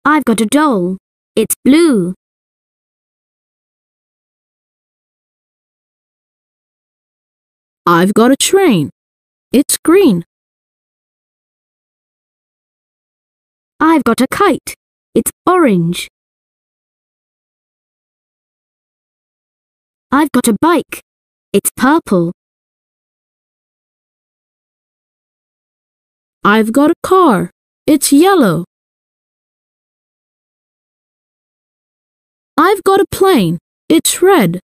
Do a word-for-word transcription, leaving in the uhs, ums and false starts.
I've got a doll. It's blue. I've got a train. It's green. I've got a kite. It's orange. I've got a bike. It's purple. I've got a car. It's yellow. I've got a plane. It's red.